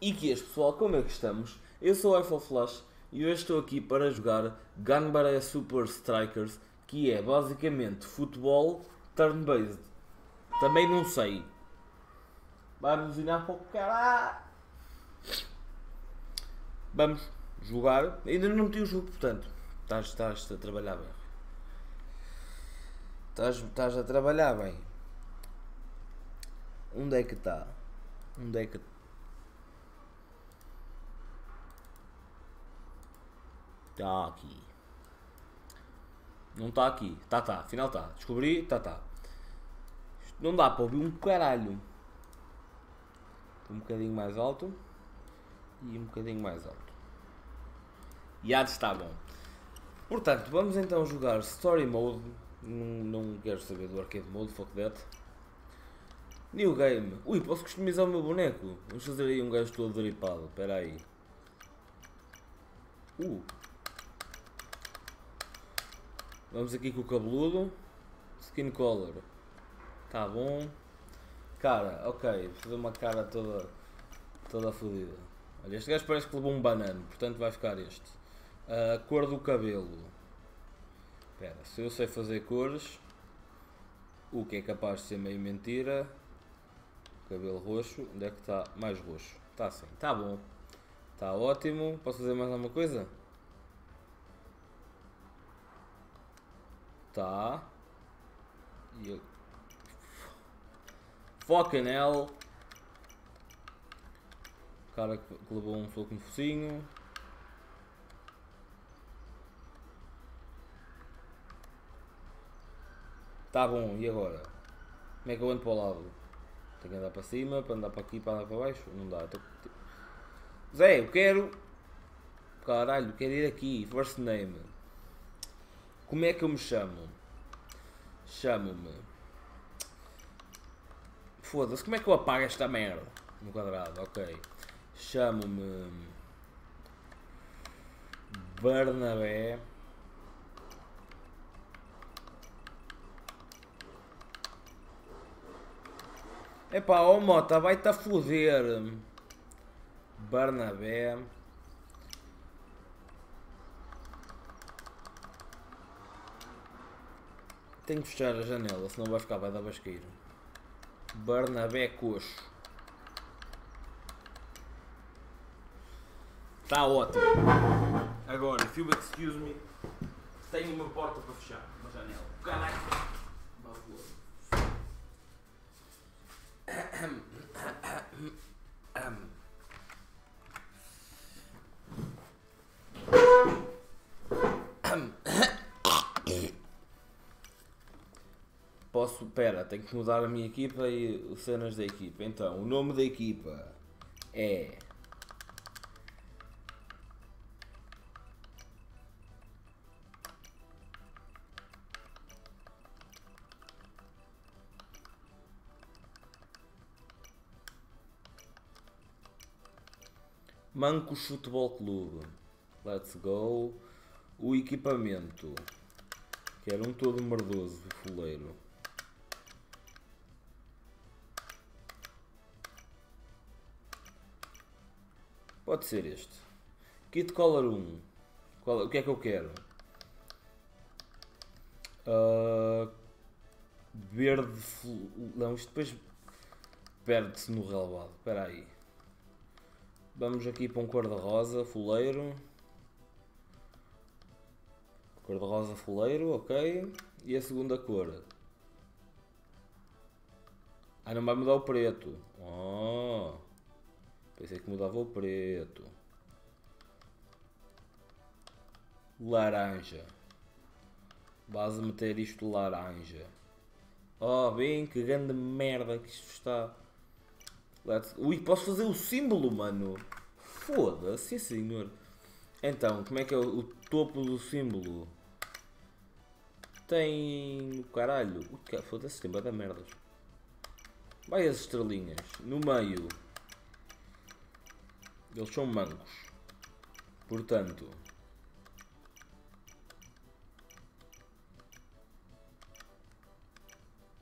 E que este pessoal, como é que estamos? Eu sou o iPhone Flash e hoje estou aqui para jogar Ganbare Super Strikers, que é basicamente futebol turn-based. Também não sei. Vai buzinar para o caralho. Vamos jogar. Ainda não meti o jogo, portanto. Estás a trabalhar bem. Estás a trabalhar bem. Onde é que está? Onde é que está? Aqui. Não está aqui. Tá. Afinal está. Descobri. Tá. Isto não dá para ouvir um caralho. Um bocadinho mais alto. E um bocadinho mais alto. E há de estar bom. Portanto, vamos então jogar Story Mode. Não quero saber do Arcade Mode. Fuck that. New Game. Ui, posso customizar o meu boneco. Vamos fazer aí um gajo todo dripado. Espera aí. Vamos aqui com o cabeludo. Skin color. Tá bom. Cara, ok. Vou fazer uma cara toda fodida. Olha, este gajo parece que levou um banano. Portanto vai ficar este. A cor do cabelo. Espera, se eu sei fazer cores. O que é capaz de ser meio mentira. Cabelo roxo. Onde é que está? Mais roxo. Está assim. Está bom. Está ótimo. Posso fazer mais alguma coisa? Tá. E fucking hell. O cara que levou um soco no focinho. Tá bom, e agora? Como é que eu ando para o lado? Tenho que andar para cima, para andar para aqui, para andar para baixo? Não dá. Zé, eu quero... Caralho, quero ir aqui. First name. Como é que eu me chamo? Chamo-me... Foda-se, como é que eu apago esta merda? No quadrado, ok. Chamo-me... Barnabé. Epá, ó Mota, vai-te a foder. Barnabé. Tenho que fechar a janela, senão vai ficar bem da basqueira. Barnabé Coxo. Está ótimo. Agora, if you excuse me, tenho uma porta para fechar. Uma janela. Caralho. Posso, pera, tenho que mudar a minha equipa e os cenas da equipa. Então, o nome da equipa é... Mancos Futebol Clube. Let's go. O equipamento. Quero um todo merdoso, fuleiro. Pode ser este. Kit Color 1. O que é que eu quero? Verde... Não, isto depois perde-se no relevado. Espera aí. Vamos aqui para um cor-de-rosa, fuleiro. Cor-de-rosa, fuleiro, ok. E a segunda cor? Ah, não vai mudar o preto. Oh, pensei que mudava o preto. Laranja. Vais meter isto laranja. Oh, bem, que grande merda que isto está. Ui, posso fazer o símbolo, mano. Foda-se, senhor. Então, como é que é o topo do símbolo? Tem... Caralho. Foda-se, tem bada merdas. Vai as estrelinhas. No meio. Eles são mancos. Portanto...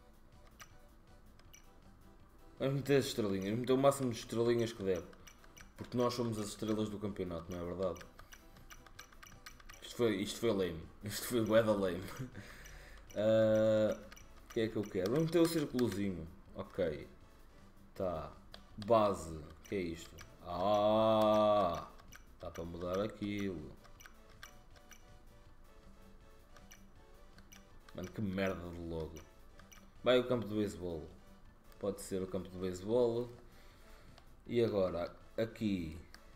Vamos meter as estrelinhas. Vamos meter o máximo de estrelinhas que der. Porque nós somos as estrelas do campeonato, não é verdade? Isto foi lame. Isto foi bué da lame. O que é que eu quero? Vamos meter o círculozinho. Ok. Tá. Base. O que é isto? Ah! Dá para mudar aquilo. Mano, que merda de logo. Vai o campo de beisebol. Pode ser o campo de beisebol. E agora, aqui.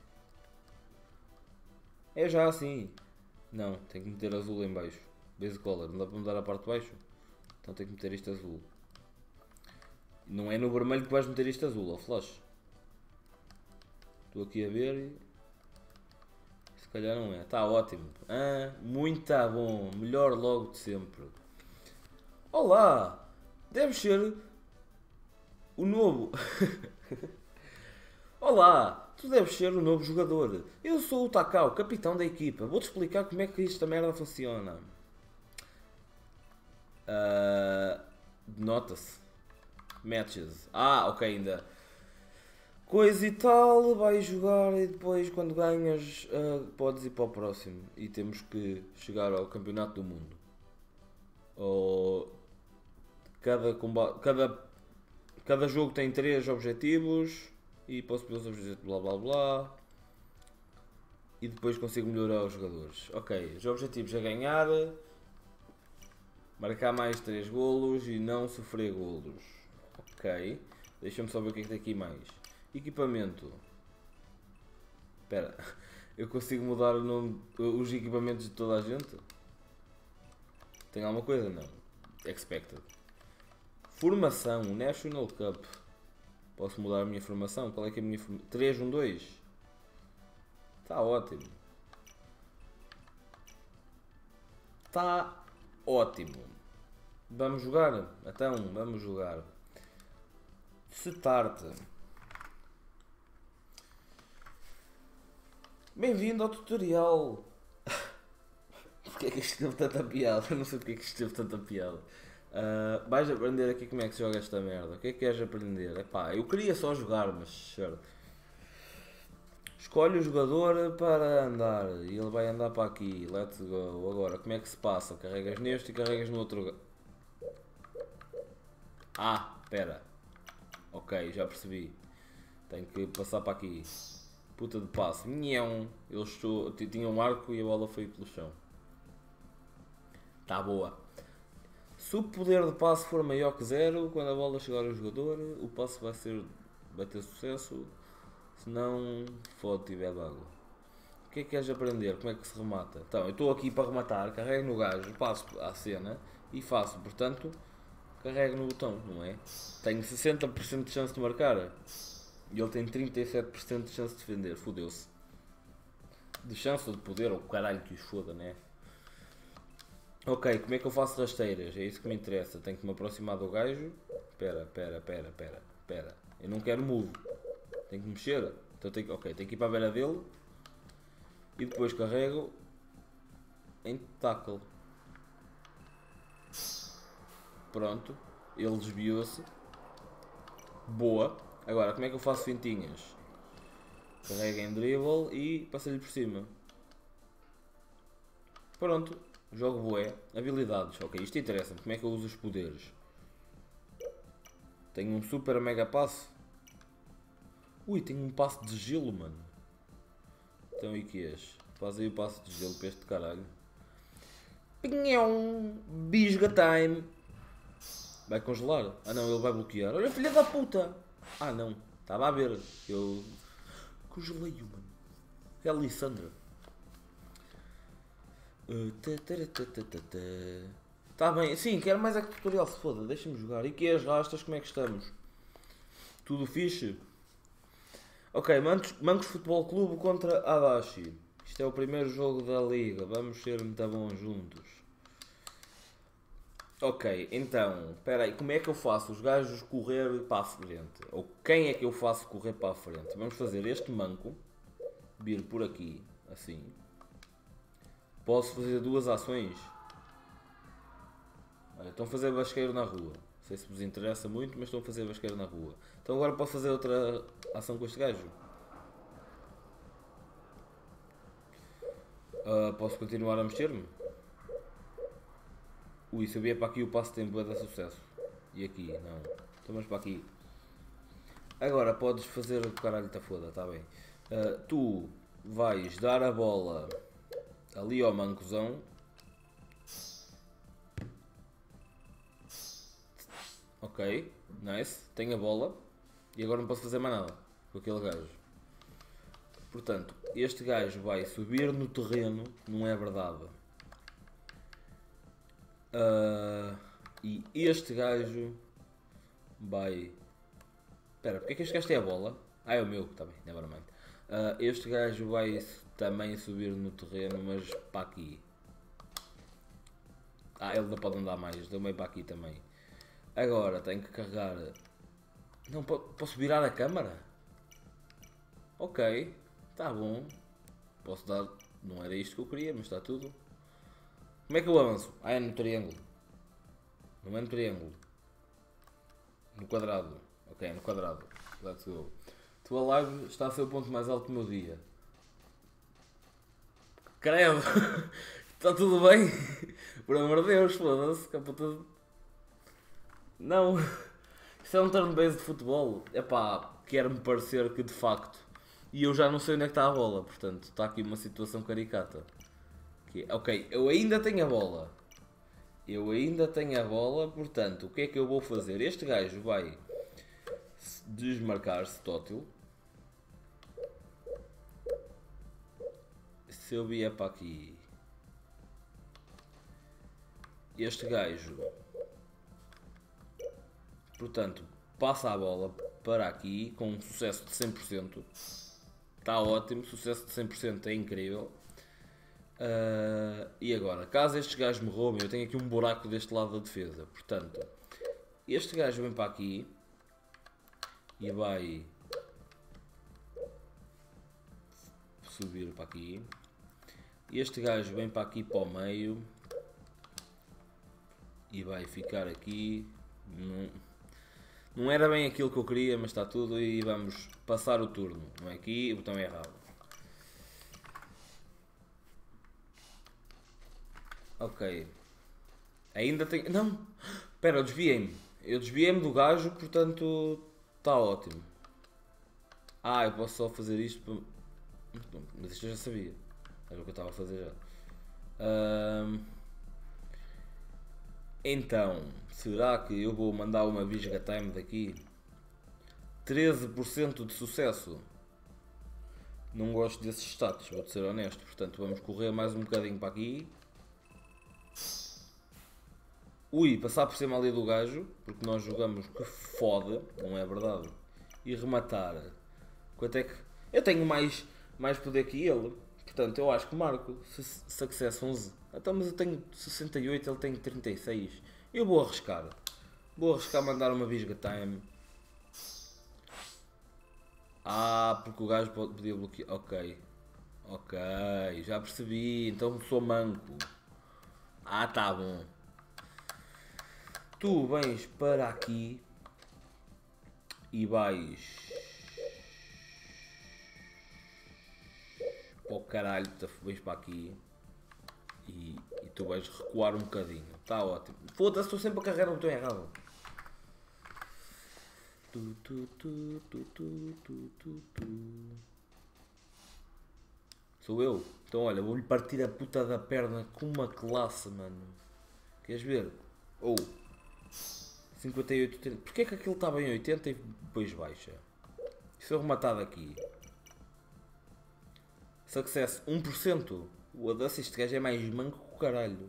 É já assim. Não, tem que meter azul em baixo. Base color, não dá para mudar a parte de baixo? Então tem que meter isto azul. Não é no vermelho que vais meter isto azul, ó flash. Estou aqui a ver e... se calhar não é. Está ótimo. Muito bom. Melhor logo de sempre. Olá! Deve ser o novo. Olá! Tu deves ser o novo jogador. Eu sou o Takao, capitão da equipa. Vou-te explicar como é que esta merda funciona. Nota-se. Matches. Ok, ainda. Coisa e tal, vais jogar e depois quando ganhas podes ir para o próximo. E temos que chegar ao campeonato do mundo. Cada jogo tem 3 objetivos e posso pedir os objetivos blá blá blá. E depois consigo melhorar os jogadores. Ok, os objetivos é ganhar, marcar mais 3 golos e não sofrer golos. Ok, deixa-me só ver o que é que tem aqui mais. Equipamento. Espera, eu consigo mudar o nome, os equipamentos de toda a gente? Tem alguma coisa? Não. Expected. Formação, National Cup. Posso mudar a minha formação? Qual é que é a minha formação? 3-1-2. Está ótimo. Está ótimo. Vamos jogar? Então, vamos jogar. Start. Bem-vindo ao tutorial. Porque é que isto teve tanta piada? Não sei porque é que isto teve tanta piada. Vais aprender aqui como é que se joga esta merda. O que é que queres aprender? Epá, eu queria só jogar, mas certo. Escolhe o jogador para andar e ele vai andar para aqui. Let's go. Agora, como é que se passa? Carregas neste e carregas no outro. Espera. Ok, já percebi. Tenho que passar para aqui. Puta de passe. Nhão. Eles tinham um arco e a bola foi pelo chão. Tá boa. Se o poder de passe for maior que 0, quando a bola chegar ao jogador, o passe vai ter sucesso. Se não, fode tiver de água. O que é que queres aprender? Como é que se remata? Então, eu estou aqui para rematar, carrego no gajo, passo à cena e faço, portanto, carrego no botão, não é? Tenho 60% de chance de marcar e ele tem 37% de chance de defender, fodeu-se. De chance ou de poder, ou caralho que os foda, né? Ok, como é que eu faço rasteiras? É isso que me interessa. Tenho que me aproximar do gajo. Espera. Eu não quero move. Tenho que mexer. Então tenho que ir para a beira dele. E depois carrego em tackle. Pronto. Ele desviou-se. Boa. Agora, como é que eu faço fintinhas? Carrego em dribble e passo-lhe por cima. Pronto. Jogo bué. Habilidades. Ok, isto interessa-me. Como é que eu uso os poderes? Tenho um super mega passe. Ui, tenho um passe de gelo, mano. Então e que és? Faz aí o passe de gelo para este caralho. Pinhão. Bisga time. Vai congelar? Não, ele vai bloquear. Olha, filha da puta. Não. Estava a ver. Eu congelei-o, mano. É a Alessandra. Tá bem, sim, quero mais é que tutorial, se foda, deixa-me jogar. E que é as rastas, como é que estamos? Tudo fixe? Ok, Mancos Futebol Clube contra Adachi. Isto é o primeiro jogo da liga, vamos ser muito bons juntos. Ok, então, espera aí, como é que eu faço os gajos correr para a frente? Ou quem é que eu faço correr para a frente? Vamos fazer este manco vir por aqui, assim. Posso fazer 2 ações. Olha, estão a fazer basqueiro na rua. Não sei se vos interessa muito, mas estão a fazer basqueiro na rua. Então agora posso fazer outra ação com este gajo. Posso continuar a mexer-me? Ui, se eu vier para aqui o passo-tempo é de sucesso. E aqui, não. Então vamos para aqui. Agora podes fazer o caralho da foda, está bem. Tu vais dar a bola ali ao mancozão. Ok, nice. Tenho a bola. E agora não posso fazer mais nada com aquele gajo. Portanto, este gajo vai subir no terreno, não é verdade. E este gajo vai... Espera, porque é que este gajo tem a bola? Ah, é o meu, está bem, nevermind. Este gajo vai também subir no terreno, mas para aqui. Ele não pode andar mais, deu meio para aqui também. Agora tenho que carregar... Não, posso virar a câmara? Ok, está bom. Posso dar... Não era isto que eu queria, mas está tudo. Como é que eu avanço? É no triângulo. Não é no triângulo. No quadrado. Ok, no quadrado. Let's go. Tua live está a ser o ponto mais alto do meu dia. Credo! Está tudo bem? Por amor de Deus, foda-se. Não! Isso é um turn-based de futebol. Epá, quer-me parecer que de facto. E eu já não sei onde é que está a bola, portanto, está aqui uma situação caricata. Ok, eu ainda tenho a bola. Portanto, o que é que eu vou fazer? Este gajo vai desmarcar-se tótil. Se eu vier para aqui, este gajo, portanto, passa a bola para aqui com um sucesso de 100%. Está ótimo, sucesso de 100% é incrível. E agora, caso estes gajos me roubem, eu tenho aqui um buraco deste lado da defesa. Portanto, este gajo vem para aqui e vai subir para aqui. Este gajo vem para aqui para o meio e vai ficar aqui. Não era bem aquilo que eu queria, mas está tudo e vamos passar o turno. Não é aqui, o botão é errado. Ok. Ainda tenho... Não! Espera, eu desviei-me. Eu desviei-me do gajo, portanto está ótimo. Eu posso só fazer isto para... Mas isto eu já sabia. Era o que eu estava a fazer já. Então, será que eu vou mandar uma Visga Time daqui? 13% de sucesso. Não gosto desses status, vou-te ser honesto. Portanto, vamos correr mais um bocadinho para aqui. Ui, passar por cima ali do gajo, porque nós jogamos que foda, não é verdade? E rematar. Quanto é que... Eu tenho mais poder que ele. Portanto, eu acho que marco. Success 11. Então, mas eu tenho 68, ele tem 36. Eu vou arriscar. Mandar uma Visga Time. Porque o gajo podia bloquear. Ok, já percebi. Então sou manco. Tá bom. Tu vens para aqui e vais para o caralho, vens para aqui e tu vais recuar um bocadinho. Está ótimo. Foda-se, estou sempre a carregar o botão errado. Sou eu? Então olha, vou-lhe partir a puta da perna com uma classe, mano. Queres ver? 58, 30. Porquê que aquilo estava em 80 e depois baixa? Se eu rematar daqui. Success 1%. O Audacity, este gajo é mais manco que o caralho.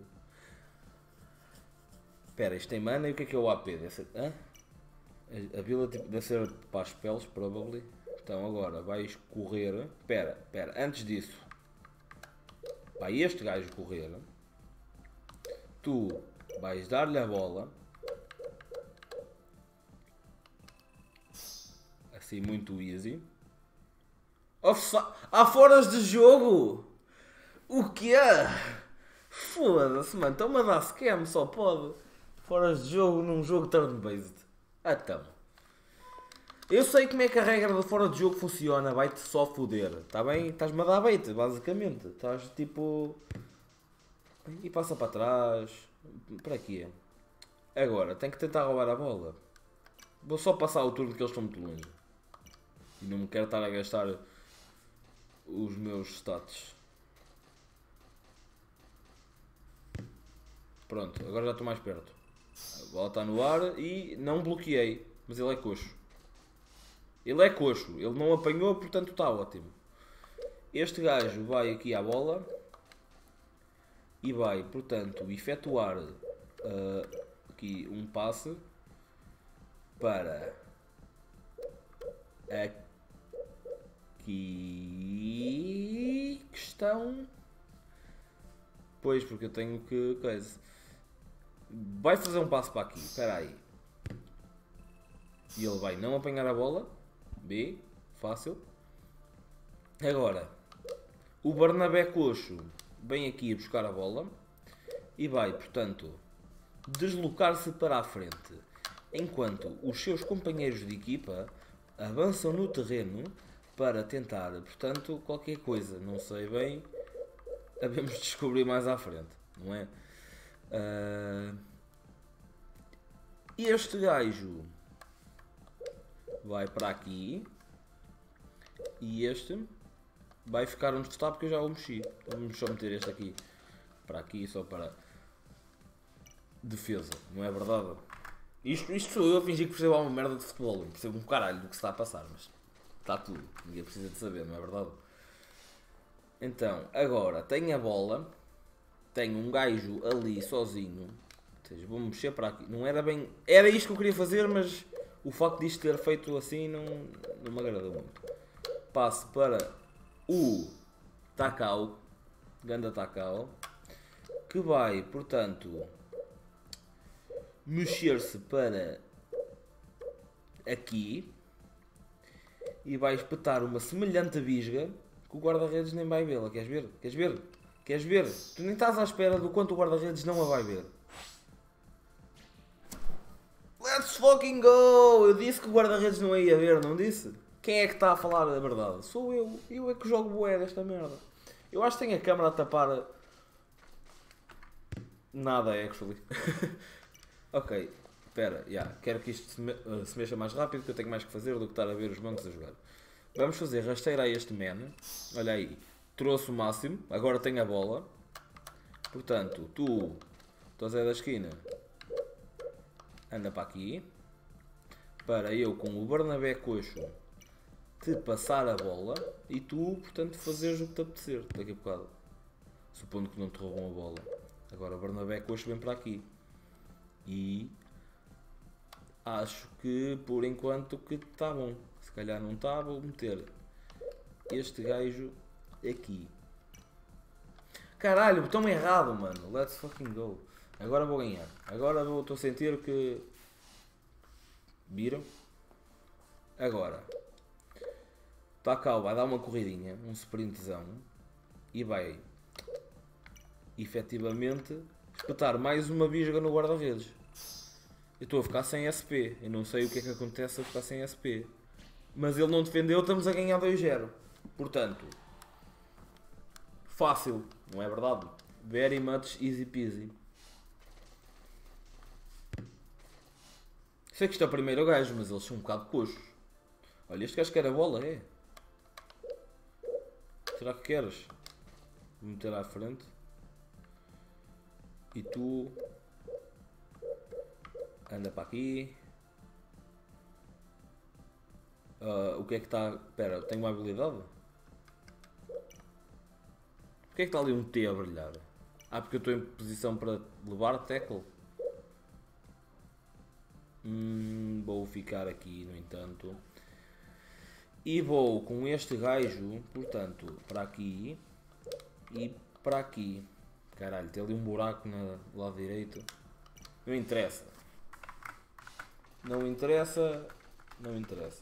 Espera, isto tem mana e o que é o AP? Deve ser, ability deve ser para as peles, probably. Então agora vais correr. Espera, antes disso. Vai este gajo correr. Tu vais dar-lhe a bola. Assim, muito easy. Há foras de jogo! O que é? Foda-se, mano. Estão-me a dar scam, só pode. Foras de jogo num jogo turn-based. Então. Eu sei como é que a regra do fora de jogo funciona, vai-te só foder, está bem? Estás-me a dar bait, basicamente. Estás tipo... E passa para trás. Para quê? Agora, tenho que tentar roubar a bola. Vou só passar o turno que eles estão muito longe. E não me quero estar a gastar os meus stats. Pronto, agora já estou mais perto. A bola está no ar e não bloqueei. Mas ele é coxo. Ele é coxo. Ele não apanhou, portanto está ótimo. Este gajo vai aqui à bola. E vai, portanto, efetuar aqui um passe para aqui. Questão. Pois, porque eu tenho que. Coisa. Vai fazer um passo para aqui. Espera aí. E ele vai não apanhar a bola. B. Fácil. Agora. O Barnabé Coxo vem aqui buscar a bola. E vai, portanto, deslocar-se para a frente. Enquanto os seus companheiros de equipa avançam no terreno para tentar, portanto, qualquer coisa. Não sei bem. Havemos de descobrir mais à frente. Não é? Este gajo vai para aqui e este vai ficar onde está porque eu já o mexi. Então vamos só meter este aqui para aqui só para defesa, não é verdade? Isto sou eu a fingir que percebo alguma merda de futebol, eu percebo um caralho do que se está a passar, mas está tudo, ninguém precisa de saber, não é verdade? Então, agora tenho a bola, tenho um gajo ali sozinho, ou seja, vou mexer para aqui. Não era bem. Era isto que eu queria fazer, mas o facto disto ter feito assim não me agradou muito. Passo para o Takao, Ganda Takao, que vai, portanto, mexer-se para aqui e vai espetar uma semelhante bisga que o guarda-redes nem vai vê-la. Queres ver? Queres ver? Queres ver? Tu nem estás à espera do quanto o guarda-redes não a vai ver. Let's fucking go! Eu disse que o guarda-redes não ia ver, não disse? Quem é que está a falar a verdade? Sou eu. Eu é que jogo bué desta merda. Eu acho que tenho a câmera a tapar... Nada, actually. Ok, espera, quero que isto se mexa mais rápido, que eu tenho mais que fazer do que estar a ver os bancos a jogar. Vamos fazer rasteira a este man. Olha aí, trouxe o máximo, agora tenho a bola. Portanto, tu Zé da esquina, anda para aqui. Para eu, com o Barnabé Coxo, te passar a bola. E tu, portanto, fazeres o que te apetecer daqui a bocado. Supondo que não te roubam a bola. Agora o Barnabé Coxo vem para aqui. E acho que por enquanto que está bom. Se calhar não está, vou meter este gajo aqui. Caralho, botão errado, mano. Let's fucking go. Agora vou ganhar. Agora estou a sentir que... Viram? Agora. Takao vai dar uma corridinha, um sprintzão. E vai... efetivamente... espetar mais uma bisga no guarda-redes. Eu estou a ficar sem SP. Eu não sei o que é que acontece a ficar sem SP. Mas ele não defendeu, estamos a ganhar 2-0. Portanto, fácil, não é verdade? Very much easy peasy. Sei que isto é o primeiro gajo, mas eles são um bocado coxos. Olha, este gajo quer a bola, é? Será que queres? Vou meter à frente. E tu... anda para aqui. O que é que está... Espera, tenho uma habilidade? Porquê é que está ali um T a brilhar? Ah, porque eu estou em posição para levar tackle? Vou ficar aqui, no entanto. E vou com este gajo, portanto, para aqui. E para aqui. Caralho, tem ali um buraco no lado direito. Não interessa. Não interessa. Não interessa.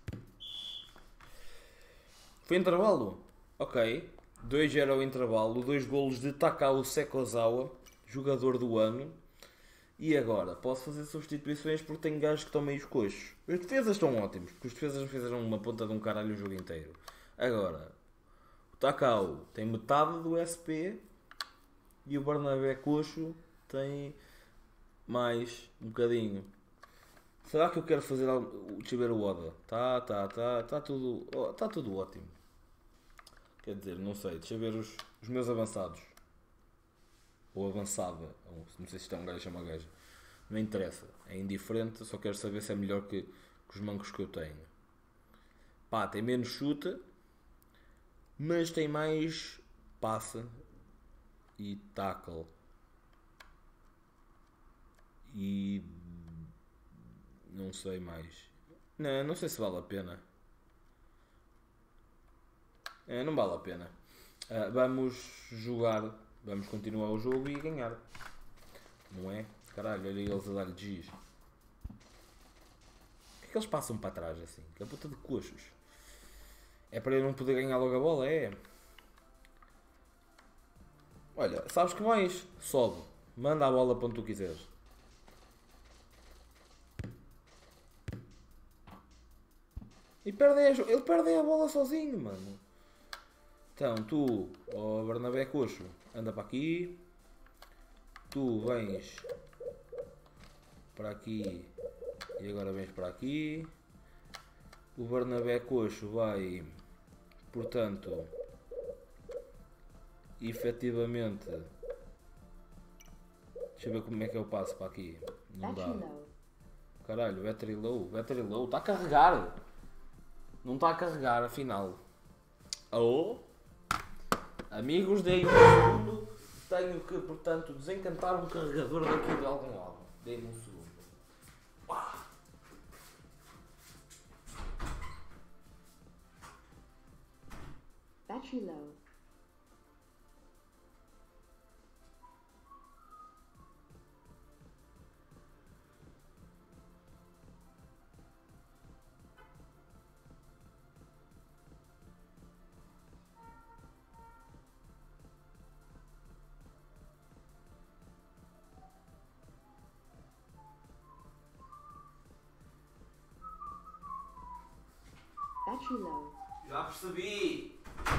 Foi intervalo? Ok. 2-0 ao intervalo. 2 golos de Takao Sekozawa, jogador do ano. E agora, posso fazer substituições porque tenho gajos que estão meio coxos. Os defesas estão ótimos, porque os defesas me fizeram uma ponta de um caralho o jogo inteiro. Agora, o Takao tem metade do SP e o Bernabé coxo tem mais um bocadinho. Será que eu quero fazer o Chiber Oda? Tá tudo ótimo. Quer dizer, não sei, deixa eu ver os meus avançados. Ou avançada, não sei se está um gajo a chamar gajo. Não interessa, é indiferente, só quero saber se é melhor que os mancos que eu tenho. Pá, tem menos chute, mas tem mais passa e tackle. E não sei mais. Não sei se vale a pena. Não vale a pena. Vamos jogar, vamos continuar o jogo e ganhar. Não é? Caralho, olha eles a dar-lhe giz. Por que eles passam para trás assim? Que é puta de coxos. É para eu não poder ganhar logo a bola? É. Olha, sabes que mais? Sobe. Manda a bola para onde tu quiseres. E ele perde a bola sozinho, mano. Então, tu, ó Bernabé Coxo, anda para aqui. Tu vens para aqui e agora vens para aqui. O Bernabé Coxo vai, portanto, efetivamente. Deixa eu ver como é que eu passo para aqui. Não dá. Caralho, battery low, está a carregar. Não está a carregar, afinal. Oh, amigos, deem um segundo. Tenho que, portanto, desencantar um carregador daqui de algum lado. Deem-me um segundo. Battery low. Battery low. Já percebi.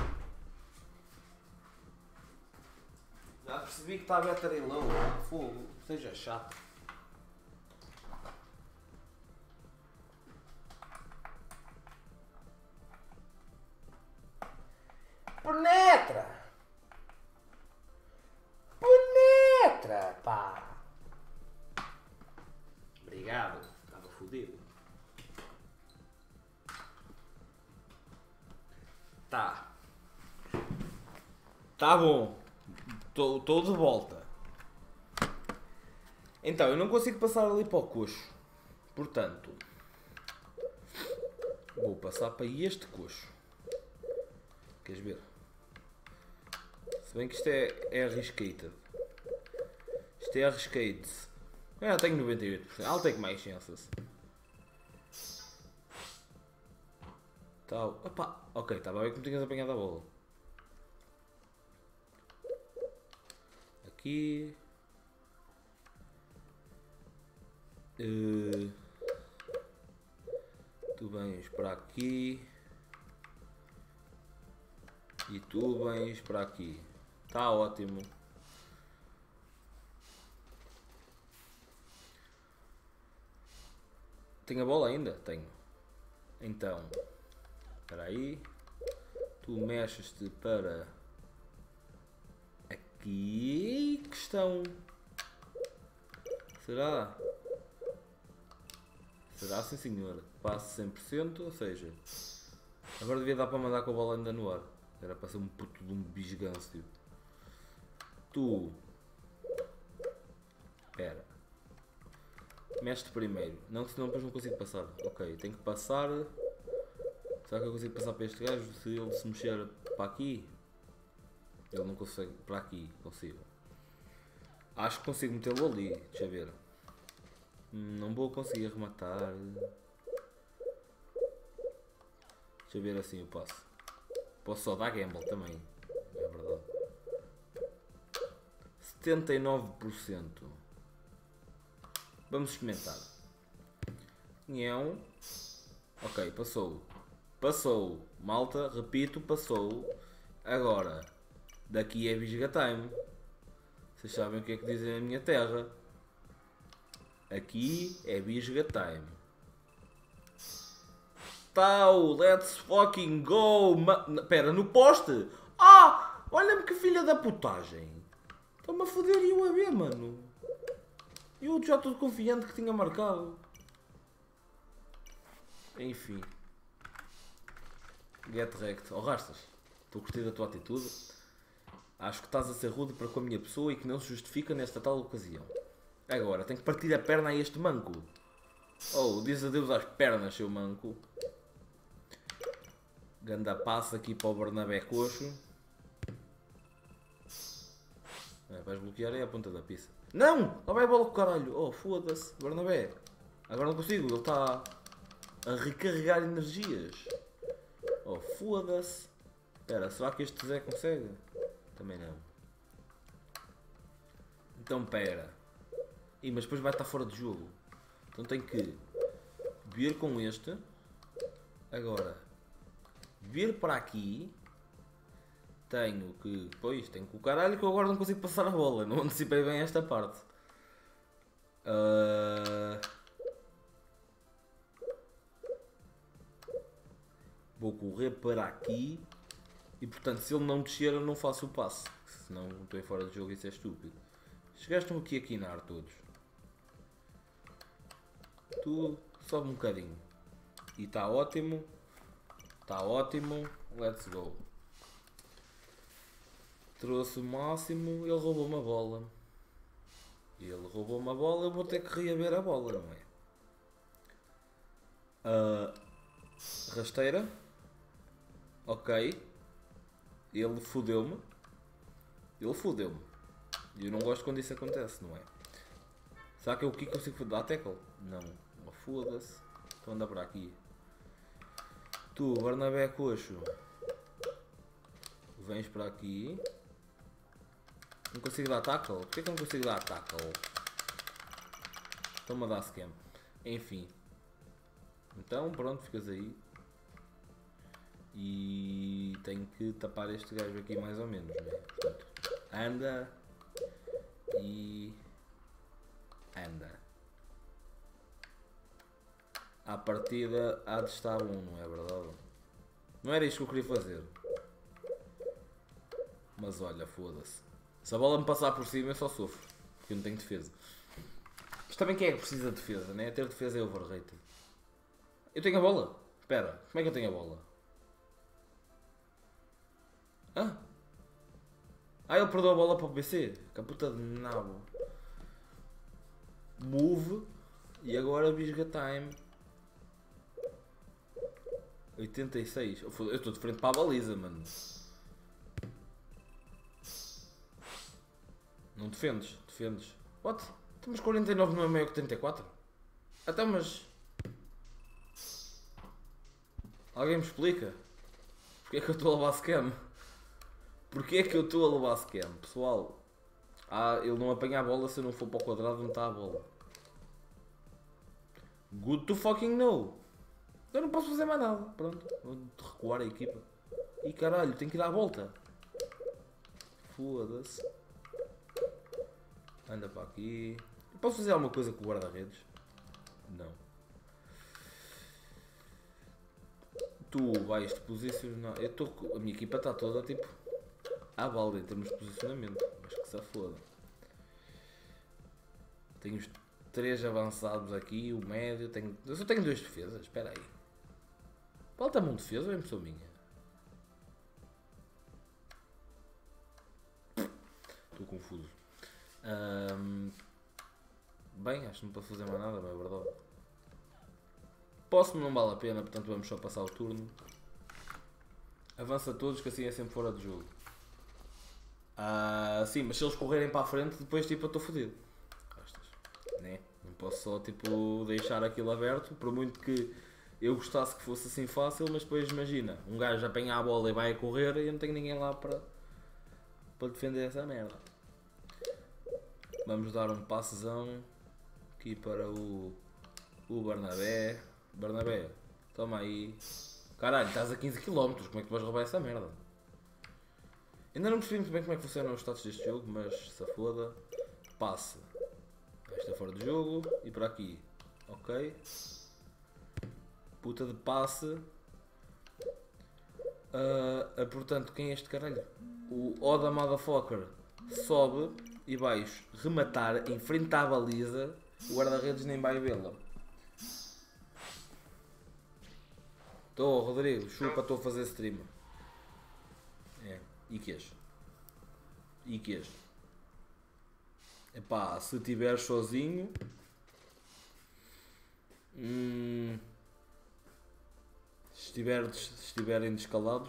Já percebi que está a battery low. Fogo, seja chato. Penetra! Penetra, pá! Obrigado, estava fodido. Tá. Tá bom. Estou de volta. Então, eu não consigo passar ali para o coxo. Portanto, vou passar para este coxo. Queres ver? Se bem que isto é arriscated. Isto é arriscated. Eu tenho 98%. I'll take mais chances. Tal. Opa. Ok, estava a ver que me tinhas apanhado a bola. Aqui. Tu vens para aqui. E tu vens para aqui. Está ótimo. Tenho a bola ainda? Tenho. Então. Espera aí. Tu mexes-te para aqui. Questão. Será? Será, sim senhor. Passo 100%, ou seja, agora devia dar para mandar com a bola ainda no ar. Era para ser um puto de um bisgâncio. Tu. Espera. Mexe-te primeiro. Não, que senão depois não consigo passar. Ok, tenho que passar. Será que eu consigo passar para este gajo? Se ele se mexer para aqui. Ele não consegue. Para aqui, consigo. Acho que consigo metê-lo ali. Deixa eu ver. Não vou conseguir rematar. Deixa eu ver assim eu passo. Posso só dar gamble também. É verdade. 79%. Vamos experimentar. Nhão. Ok, passou. Passou. Malta, repito, passou. Agora, daqui é Bisga Time. Vocês sabem o que é que dizem na minha terra. Aqui é Bisga Time. Tau, let's fucking go. Pera, no poste? Ah, olha-me que filha da putagem. Estão-me a foder e eu a ver, mano. Eu já estou confiante que tinha marcado. Enfim. Get wrecked. Oh, rastas. Estou a curtir da tua atitude. Acho que estás a ser rude para com a minha pessoa e que não se justifica nesta tal ocasião. Agora, tenho que partir a perna a este manco. Oh, diz adeus às pernas, seu manco. Ganda passa aqui para o Bernabé coxo. Vais bloquear aí a ponta da pista. Não! Lá vai a bola com o caralho. Oh, foda-se. Bernabé. Agora não consigo. Ele está a recarregar energias. Oh, foda-se. Espera, será que este Zé consegue? Também não. Então, pera. Ih, mas depois vai estar fora de jogo. Então tenho que vir com este. Agora, vir para aqui. Tenho que... Pois, tenho que o caralho que eu agora não consigo passar a bola. Não antecipei bem esta parte. Vou correr para aqui. E portanto, se ele não descer, eu não faço o passe. Senão estou em fora de jogo e isso é estúpido. Chegaste-me aqui a quinar todos. Tu sobe um bocadinho. E está ótimo. Está ótimo. Let's go. Trouxe o máximo. Ele roubou uma bola. Ele roubou uma bola. Eu vou ter que reaver a bola, não é? Rasteira. Ok. Ele fodeu-me. Ele fodeu-me. E eu não gosto quando isso acontece, não é? Será que eu aqui consigo dar tackle? Não. Oh, foda-se. Então anda para aqui. Tu, Bernabé coxo. Vens para aqui. Não consigo dar tackle? Porquê que eu não consigo dar tackle? Estão-me a dar scam. Enfim. Então pronto, ficas aí. E tenho que tapar este gajo aqui mais ou menos, né? Portanto, anda e anda. À partida há de estar um, não é verdade? Não era isto que eu queria fazer. Mas olha, foda-se. Se a bola me passar por cima eu só sofro. Porque eu não tenho defesa. Mas também quem é que precisa de defesa, né? Ter defesa é overrated. Eu tenho a bola? Espera, como é que eu tenho a bola? Hã? Ah, ele perdeu a bola para o PC. Caputa de nabo. Move. E agora Bisga Time. 86. Eu estou de frente para a baliza, mano. Não defendes? Defendes. What? Temos 49 não é maior que 34? Até mas... Alguém me explica? Porquê é que eu estou a levar scam? Porquê é que eu estou a levar scam? Pessoal, ele não apanha a bola se eu não for para o quadrado onde está a bola. Good to fucking know. Eu não posso fazer mais nada. Pronto, vou recuar a equipa. E caralho, tenho que ir à volta. Foda-se. Anda para aqui. Eu posso fazer alguma coisa com o guarda-redes? Não. Tu vais te posicionar. Eu estou. A minha equipa está toda tipo à balda em termos de posicionamento. Mas que se foda. Tenho os 3 avançados aqui, o médio. Eu só tenho 2 defesas. Espera aí. Falta-me um defesa ou é impressão minha? Estou confuso. Bem, acho que não posso fazer mais nada, não é verdade? Posso-me, não vale a pena, portanto vamos só passar o turno. Avança todos, que assim é sempre fora de jogo. Sim, mas se eles correrem para a frente, depois tipo eu estou fodido. Né? Não posso só tipo deixar aquilo aberto, por muito que eu gostasse que fosse assim fácil, mas depois imagina, um gajo apanha a bola e vai a correr e eu não tenho ninguém lá para defender essa merda. Vamos dar um passezão. aqui para o Barnabé. Barnabé, toma aí. Caralho, estás a 15 km, como é que tu vais roubar essa merda? Ainda não percebi muito bem como é que funcionam os status deste jogo, mas se foda. Passe. Esta é fora do jogo e para aqui. Ok. Puta de passe. Portanto, quem é este caralho? O Oda Motherfucker sobe e vais rematar em frente à baliza. O guarda-redes nem vai vê-la. Estou, Rodrigo, chupa, estou a fazer stream. É, e quês? E quês? Epá, se estiveres sozinho... Se estiverem descalados...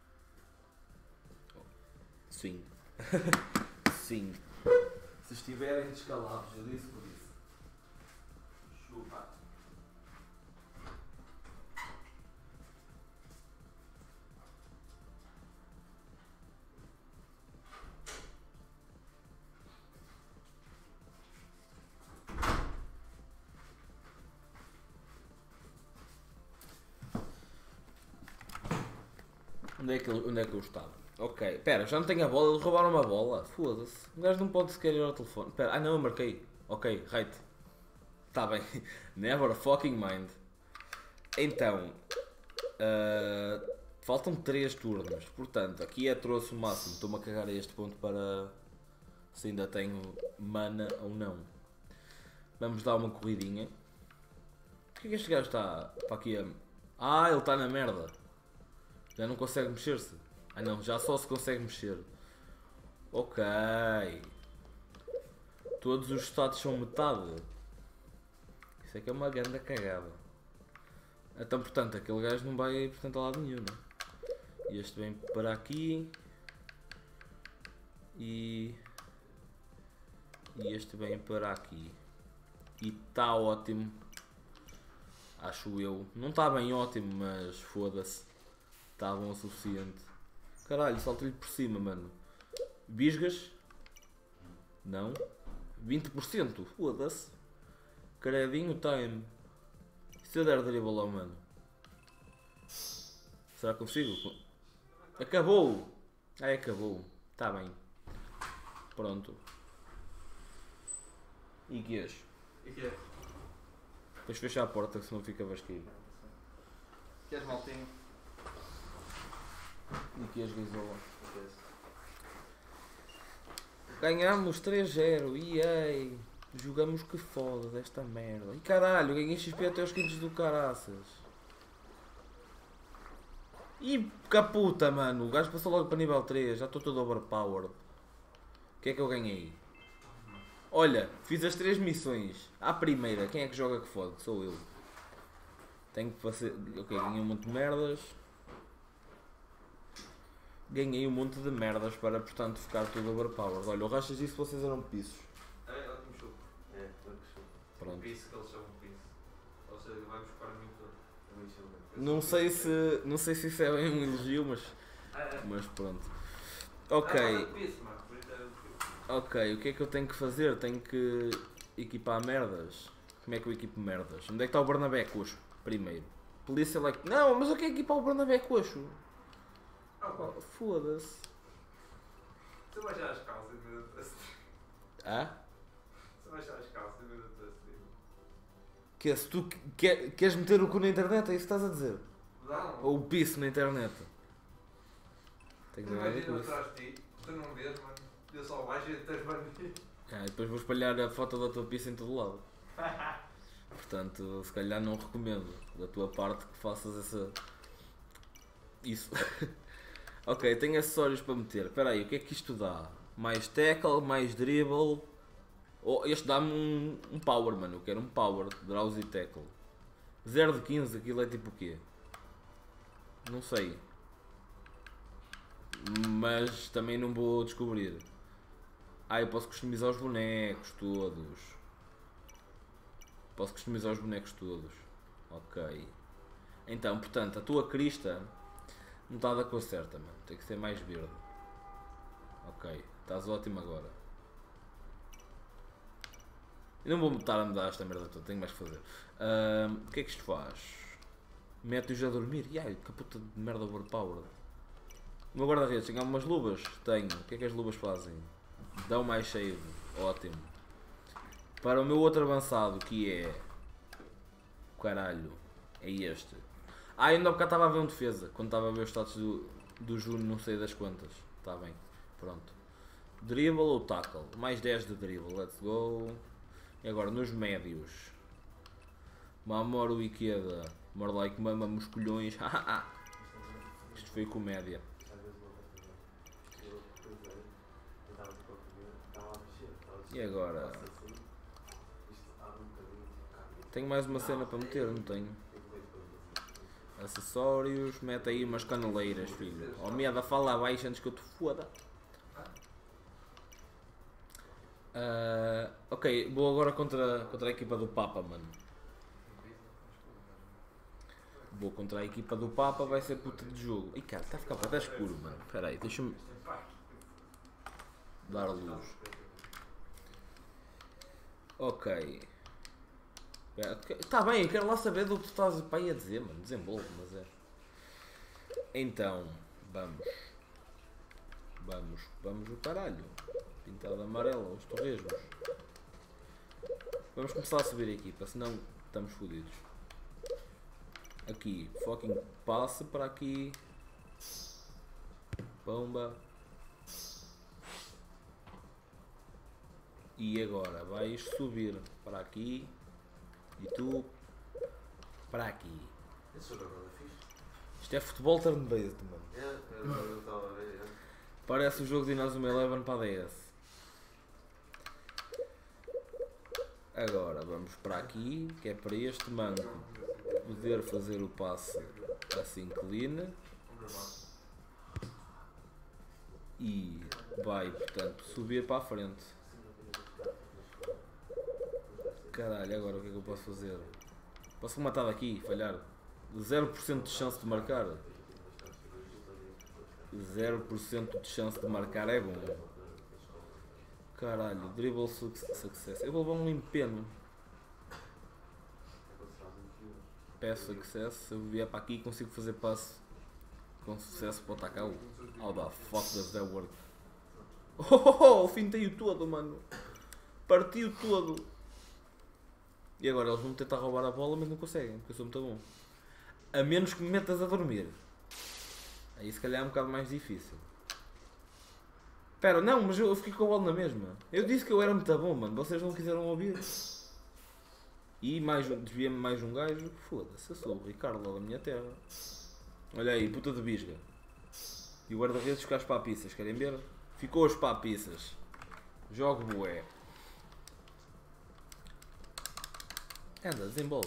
Sim. Sim. Se estiverem descalados, eu disse por isso. Chupa. Onde é que eu estava? Ok, pera, já não tenho a bola, eles roubaram uma bola. Foda-se. O gajo não pode sequer ir ao telefone. Pera, não, eu marquei. Ok, right. Tá bem. Never fucking mind. Então, faltam 3 turnos. Portanto, aqui é trouxe o máximo. Estou-me a cagar a este ponto para se ainda tenho mana ou não. Vamos dar uma corridinha. Porquê que este gajo está para aqui a... Ah, ele está na merda. Já não consegue mexer-se. Ah não, já só se consegue mexer. Ok. Todos os status são metade. Isso é que é uma grande cagada. Então, portanto, aquele gajo não vai, portanto, a lado nenhum, né? E este vem para aqui. E este vem para aqui. E está ótimo. Acho eu. Não está bem ótimo, mas foda-se. Está bom o suficiente. Caralho, salta-lhe por cima, mano. Bisgas? Não. 20%? Foda-se. Caredinho time. Se eu der dribble ao mano. Será que consigo? Acabou! Ai, acabou. Está bem. Pronto. E que és? E que é? Depois fecha a porta que senão fica vasquinho. Queres maltinho? E que és Gaizola? Ganhamos 3-0. Iei! Jogamos que foda desta merda. E caralho, ganhei XP até os quintos do caraças. E caputa, mano. O gajo passou logo para nível 3. Já estou todo overpowered. O que é que eu ganhei? Olha, fiz as 3 missões. À primeira, quem é que joga que fode? Sou eu. Tenho que fazer... Ok, ganhei um monte de merdas. Ganhei um monte de merdas para, portanto, ficar tudo overpowered. Olha, o Rachas disse que vocês eram pissos. É, ótimo chupo. É, ótimo chupo. Pronto. Piso que eles chamam piso. Ou seja, vai buscar muito. Não sei se isso é bem um elogio, mas pronto. Ok. Ok, o que é que eu tenho que fazer? Tenho que equipar merdas. Como é que eu equipo merdas? Onde é que está o Barnabé coxo? Primeiro. Polícia like... Não, mas eu quero equipar o Barnabé coxo. Oh, foda-se. Se eu baixar as calças em vez de teste. Ah? Se eu baixar as calças em vez de teste. Que é, se tu queres meter o cu na internet, é isso que estás a dizer? Não. Ou o piso na internet? Tenho que ver Imagina com isso. atrás de ti, tu não vês, mano. Eu só baixo e tens bandido. Ah, e depois vou espalhar a foto da tua pista em todo lado. Portanto, se calhar não recomendo da tua parte que faças isso. Ok, tenho acessórios para meter. Espera aí, o que é que isto dá? Mais tackle, mais dribble. Oh, este dá-me um power, mano. Eu quero um power, drowsy tackle. 0 de 15, aquilo é tipo o quê? Não sei. Mas também não vou descobrir. Ah, eu posso customizar os bonecos todos. Posso customizar os bonecos todos. Ok. Então, portanto, a tua crista não está a dar com a certa, mano. Tem que ser mais verde. Ok. Estás ótimo agora. Eu não vou estar a mudar esta merda toda, tenho mais que fazer. O que é que isto faz? Mete-os a dormir. E ai, que puta de merda overpowered. O meu guarda-redes tem algumas luvas? Tenho. O que é que as luvas fazem? Dão mais save. Ótimo. Para o meu outro avançado, que é... Caralho. É este. Ainda há bocado estava a ver um defesa. Quando estava a ver os status do Júnior, não sei das quantas. Está bem. Pronto. Dribble ou tackle? Mais 10 de dribble. Let's go. E agora, nos médios. Mamoru Ikeda. More like mama musculhões. Isto foi comédia. E agora? Tenho mais uma cena para meter, não tenho? Acessórios, mete aí umas caneleiras, filho. Oh merda, fala abaixo antes que eu te foda. Ok, vou agora contra a equipa do Papa, mano. Vou contra a equipa do Papa, vai ser puta de jogo. Ih cara, está a ficar até escuro, mano. Espera aí, deixa-me dar luz. Ok. Está bem, quero lá saber do que tu estás para aí a dizer, mano. Desenvolve, mas é. Então, vamos. Vamos o caralho. Pintado amarelo, os torresmos. Vamos começar a subir a equipa, senão estamos fodidos. Aqui, fucking passe para aqui. Bomba. E agora vais subir para aqui. E tu para aqui. Esse jogo agora é fixe. Isto é futebol turn-based, mano. Eu estava a ver. Parece o jogo de Inazuma Eleven para a DS. Agora vamos para aqui, que é para este manco poder fazer o passe assim clean. E vai, portanto, subir para a frente. Caralho, agora o que é que eu posso fazer? Posso matar daqui e falhar? 0% de chance de marcar. 0% de chance de marcar é bom. Caralho, dribble success. Eu vou levar um limpeno. Pass success. Se eu vier para aqui consigo fazer passe com sucesso para atacar o. How the fuck does that work? Oh, fintei-o todo, mano. Partiu todo. E agora eles vão tentar roubar a bola, mas não conseguem, porque eu sou muito bom. A menos que me metas a dormir. Aí se calhar é um bocado mais difícil. Espera, não, mas eu fiquei com a bola na mesma. Eu disse que eu era muito bom, mano. Vocês não quiseram ouvir. E mais desvia-me mais um gajo. Foda-se, eu sou o Ricardo lá da minha terra. Olha aí, puta de bisga. E o guarda-redes fica as papiças, querem ver? Ficou as papiças. Jogo bué. Anda, desenvolve.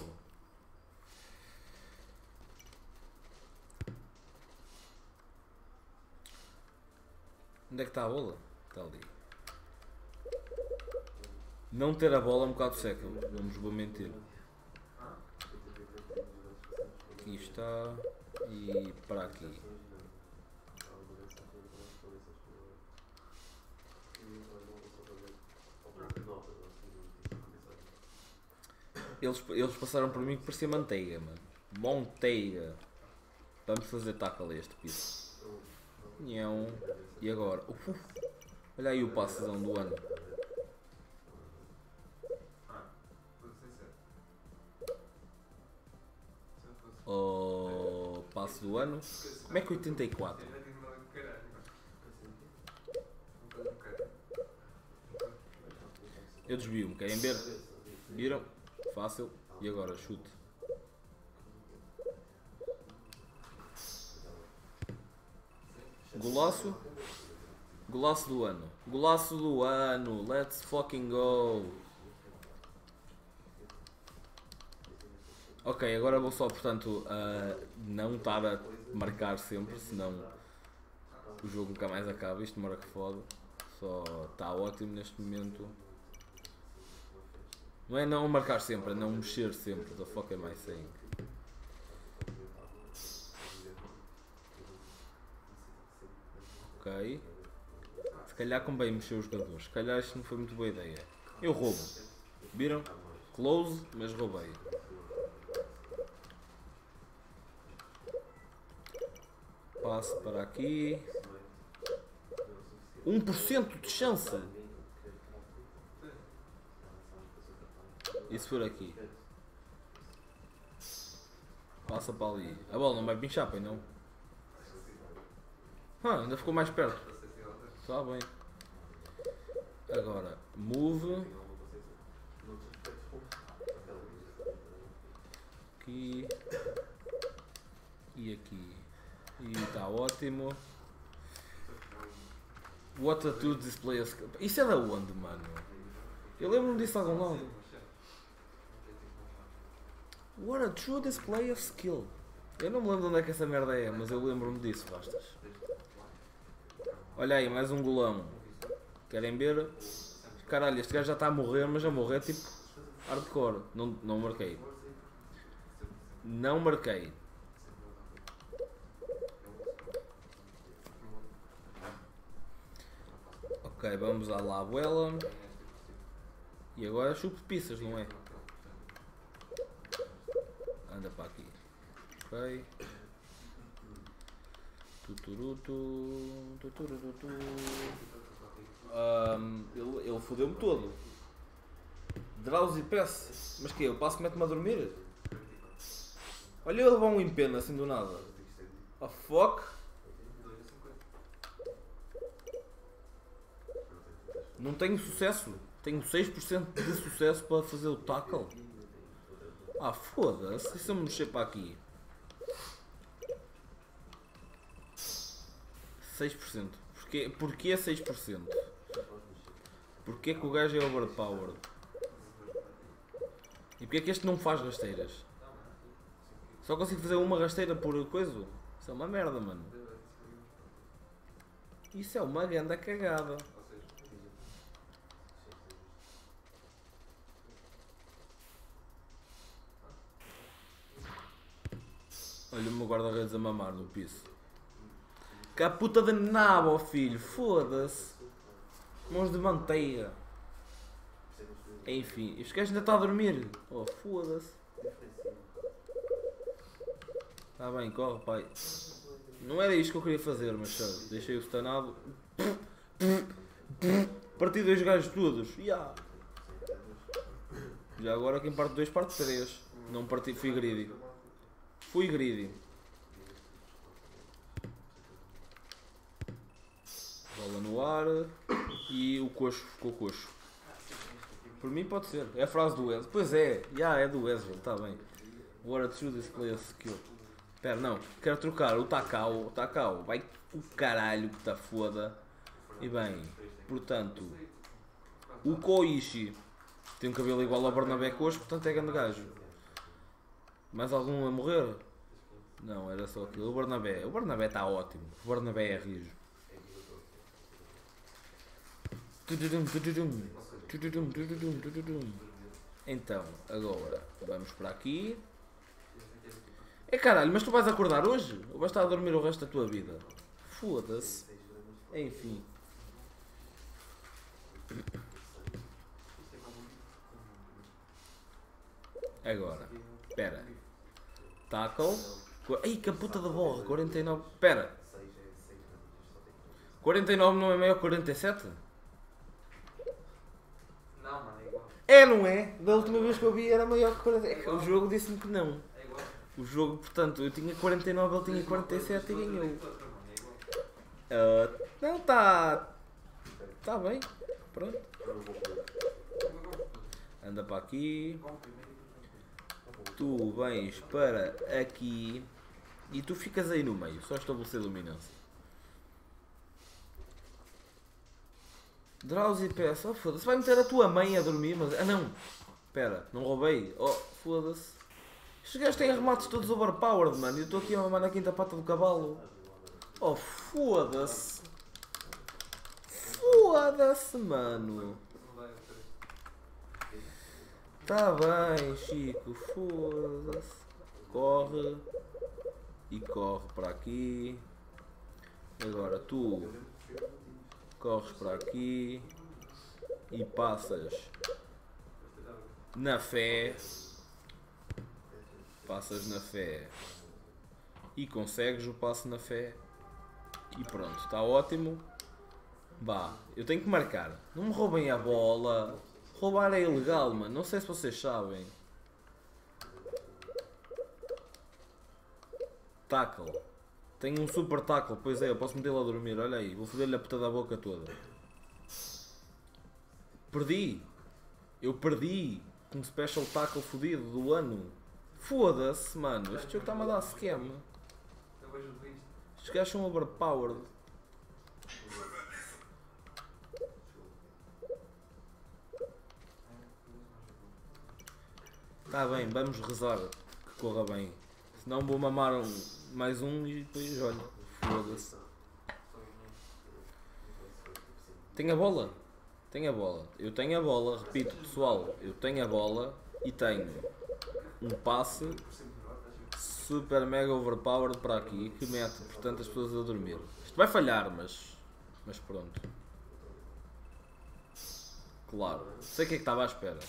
Onde é que está a bola? Está ali. Não ter a bola é um bocado seca, vou mentir. Aqui está. E para aqui. Eles passaram por mim que parecia manteiga, mano. Manteiga. Vamos fazer tackle a este piso. Nhão. E agora? Olha aí o passezão do ano. O passo do ano. Como é que 84? Eu desvio-me, querem ver? Viram? Fácil. E agora, chute. Golaço. Golaço do ano. Golaço do ano. Let's fucking go. Ok, agora vou só, portanto, não estar a marcar sempre, senão o jogo nunca mais acaba. Isto demora que foda. Só está ótimo neste momento. Não é não marcar sempre, é não mexer sempre. The fuck am I saying? Ok. Se calhar convém mexer os jogadores. Se calhar isto não foi muito boa ideia. Eu roubo. Viram? Close, mas roubei. Passo para aqui. 1% de chance. E se for aqui? Passa para ali. A bola não vai pinchar, pai, não? Ainda ficou mais perto. Está bem. Agora, move. Aqui. E aqui. E está ótimo. What a to display a skill. Isso é da onde, mano? Eu lembro-me disso de algum lado. What a true display of skill. Eu não me lembro de onde é que essa merda é, mas eu lembro-me disso, bastas. Olha aí, mais um golão. Querem ver? Caralho, este gajo já está a morrer, mas a morrer tipo hardcore. Não marquei. Não marquei. Ok, vamos à labuela. E agora chupo pizzas, não é? Anda para aqui. Ok. Ele fodeu-me todo. Drowsy Pass. Mas que eu passo mete-me a dormir? Olha ele levar um empena assim do nada. Oh fuck. Não tenho sucesso. Tenho 6% de sucesso para fazer o tackle. Ah, foda-se. E se eu me mexer para aqui? 6%. Porquê 6%? Porquê que o gajo é overpowered? E porquê que este não faz rasteiras? Só consigo fazer uma rasteira por coisa? Isso é uma merda, mano. Isso é uma grande cagada. Olha o meu guarda-redes a mamar no piso. Que a puta de nabo, ó filho. Foda-se. Mãos de manteiga. Enfim, este gajo ainda está a dormir. Oh, foda-se. Está bem, corre, pai. Não era isto que eu queria fazer, mas sabe, deixei o stanado. Parti dois gajos todos. Yeah. Já agora quem parte 2 parte 3. Não parti, fui greedy. Fui greedy. Bola no ar. E o coxo ficou coxo. Por mim pode ser. É a frase do Wesley. Pois é. É do Wesley. Está bem. What a true display of skill. Espera, não. Quero trocar o Takao. O Takao. Vai o caralho que tá foda. E bem. Portanto. O Koichi. Tem um cabelo igual ao Bernabé coxo. Portanto é grande gajo. Mais algum a morrer? Não, era só aquilo. O Bernabé está ótimo. O Bernabé é rijo. Então, agora vamos para aqui. É caralho, mas tu vais acordar hoje? Ou vais estar a dormir o resto da tua vida? Foda-se. Enfim. Agora, espera. Tackle. Ai, que puta da borra, 49. Espera. 49 não é maior que 47? Não, mano, é igual. É, não é? Da última vez que eu vi era maior que 47. O jogo disse-me que não. É igual. O jogo, portanto, eu tinha 49, ele tinha 47 e ganhou. Não, tá bem. Pronto. Anda para aqui. Tu vens para aqui. E tu ficas aí no meio, só estabelecer dominância. Drowsy Pass, oh foda-se, vai meter a tua mãe a dormir, mas... Ah não, espera, não roubei, oh foda-se. Estes gajos têm remates todos overpowered, mano, e eu estou aqui a mamar na quinta pata do cavalo. Oh foda-se. Foda-se, mano. Tá bem, Chico, foda-se. Corre. E corre para aqui. Agora tu corres para aqui. E passas Na fé. Passas na fé. E consegues o passo na fé. E pronto, está ótimo. Vá, eu tenho que marcar. Não me roubem a bola. Roubar é ilegal, mano. Não sei se vocês sabem. Tackle. Tenho um super tackle. Pois é, eu posso metê-lo a dormir. Olha aí, vou foder-lhe a puta da boca toda. Perdi. Eu perdi. Um special tackle fodido do ano. Foda-se, mano. Este jogo está-me a dar scam. Eu vejo isto. Estes gajos são overpowered. Está bem, vamos rezar que corra bem. Senão vou mamar mais um e depois olha. Foda-se. Tem a bola? Tenho a bola. Eu tenho a bola, repito pessoal, eu tenho a bola e tenho um passe super mega overpowered para aqui que mete, portanto, as pessoas a dormir. Isto vai falhar, mas pronto. Claro, sei o que é que estava à espera.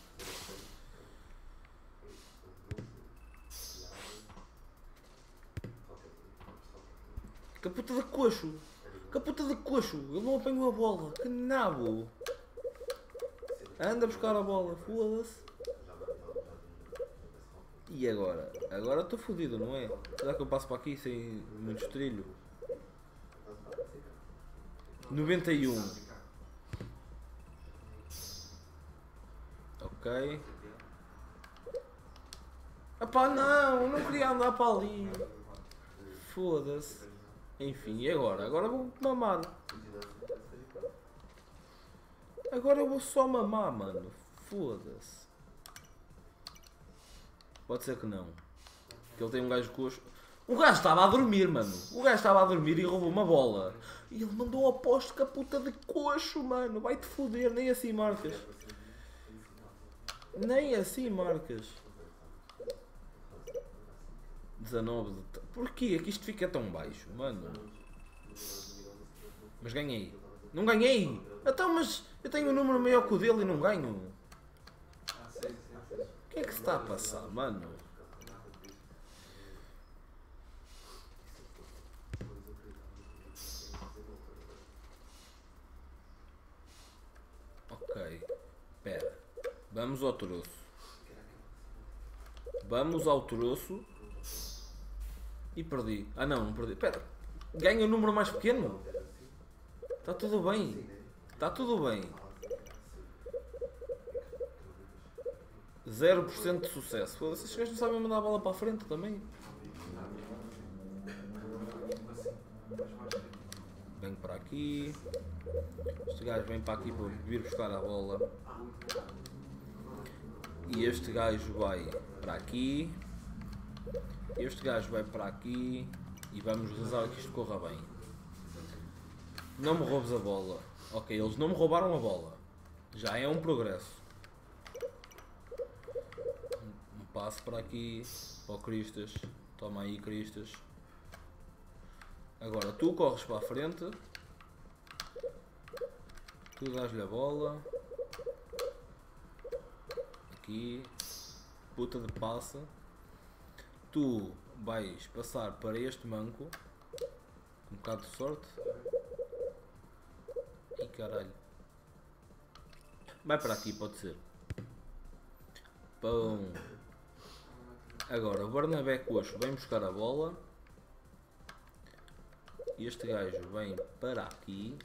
Caputa de coxo! Caputa de coxo! Ele não apanhou a bola! Que nabo! Anda buscar a bola, foda-se! E agora? Agora estou fodido, não é? Será que eu passo para aqui sem muito estrilho? 91. Ok. Epá, não queria andar para ali. Foda-se. Enfim, e agora? Agora vou mamar. Agora eu vou só mamar, mano. Foda-se. Pode ser que não. Porque ele tem um gajo coxo. O gajo estava a dormir, mano. O gajo estava a dormir e roubou uma bola. E ele mandou ao posto com a puta de coxo, mano. Vai-te foder, nem assim marcas. Nem assim marcas. 19 de... Porquê é que isto fica tão baixo, mano? Mas ganhei. Não ganhei! Então, mas eu tenho um número maior que o dele e não ganho. O que é que se está a passar, mano? Ok. Espera. Vamos ao troço. Vamos ao troço. E perdi. Ah não perdi. Espera. Ganha o número mais pequeno. Está tudo bem. Está tudo bem. 0% de sucesso. Vocês gajos não sabem mandar a bola para a frente também. Venho para aqui. Este gajo vem para aqui para vir buscar a bola. E este gajo vai para aqui. Este gajo vai para aqui. E vamos rezar que isto corra bem. Não me roubes a bola. Ok, eles não me roubaram a bola. Já é um progresso. Um passo para aqui. Para o Cristas. Toma aí, Cristas. Agora tu corres para a frente. Tu dás-lhe a bola. Aqui. Puta de passa. Tu vais passar para este manco. Com um bocado de sorte. E caralho. Vai para aqui, pode ser. Pão. Agora o Barnabé coxo vem buscar a bola. Este gajo vem para aqui.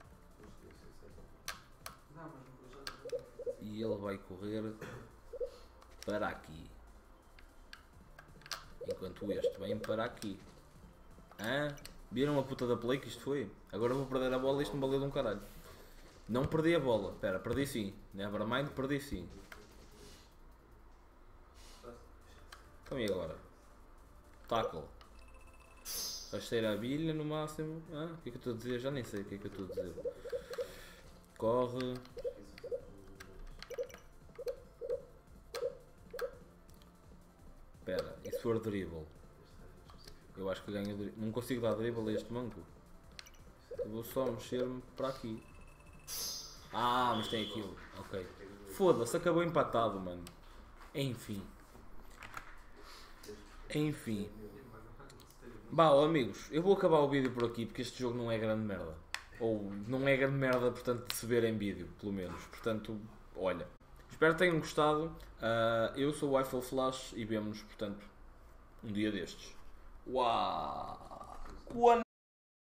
E ele vai correr para aqui. Enquanto este vem para aqui. Hã? Viram a puta da play que isto foi? Agora vou perder a bola e isto não valeu de um caralho. Não perdi a bola. Espera, perdi sim. Nevermind, perdi sim. Então e agora? Tackle. Rasteira a bilha no máximo. O que é que eu estou a dizer? Já nem sei o que é que eu estou a dizer. Corre. Espera, e se for dribble? Eu acho que ganho dribble. Não consigo dar dribble a este manco. Eu vou só mexer-me para aqui. Ah, mas tem aquilo. Ok. Foda-se, acabou empatado, mano. Enfim. Enfim. Bah, ó, amigos, eu vou acabar o vídeo por aqui porque este jogo não é grande merda. Ou não é grande merda, portanto, de se ver em vídeo, pelo menos. Portanto, olha. Espero que tenham gostado. Eu sou o Eiffel Flash e vemo-nos, portanto, um dia destes. Uau!